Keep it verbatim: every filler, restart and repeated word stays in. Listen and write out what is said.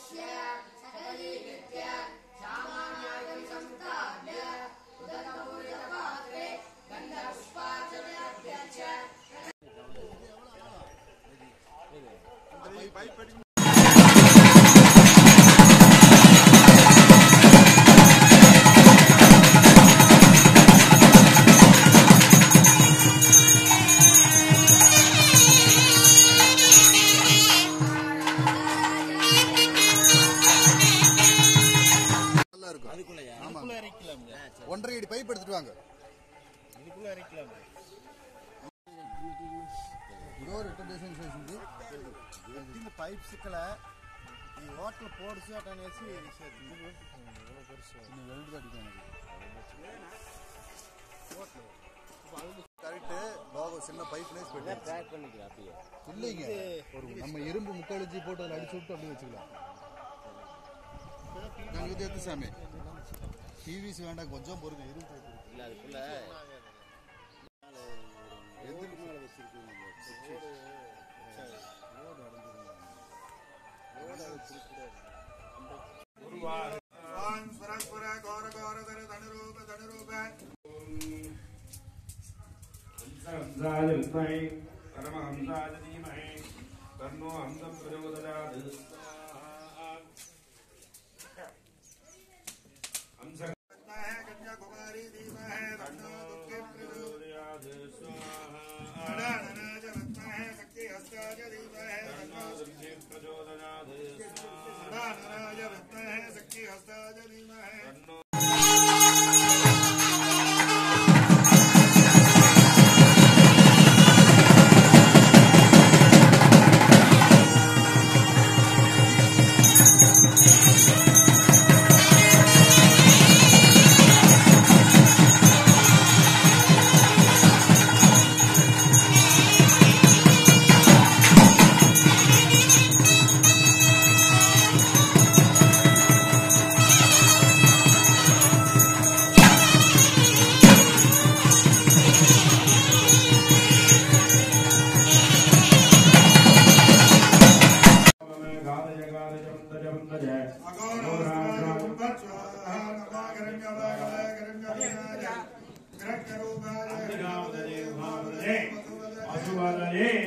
ஒன்றரை அடி பைப் எடுத்துட்டு வாங்க. పైప్ సిక్కల ఈ వాటర్ పోడ్స్ అనేసి கரெக்ட் லோகோ சின்ன பைப் நேஸ் பண்ணி ட்ராக் பண்ணிக்கலாம். அப்படியே இல்லைங்க, ஒரு நம்ம இரும்பு முக்காலஜி போட்டு அதில் அடிச்சு விட்டு அப்படியே வச்சுக்கலாம். நாங்கள் இது எடுத்து சாமி டிவிஸ் வேண்டாம், கொஞ்சம் பொறுங்க. இரும்பு இல்லை அதுக்குள்ள எதுக்கு மேலே வச்சிருக்கீங்க? हंसाय विद्महे परमहंसाय धीमहि तन्नो हंसः प्रचोदयात्। हंसः विद्महे कन्याकुमारी धीमहि तन्नो दुर्गे प्रचोदयात्। स्वाहा ननाज विद्महे शक्तिहस्ताय धीमहि तन्नो दुर्गे प्रचोदयात्। स्वाहा ननाज विद्महे शक्तिहस्ताय धीमहि तन्नो Asubadale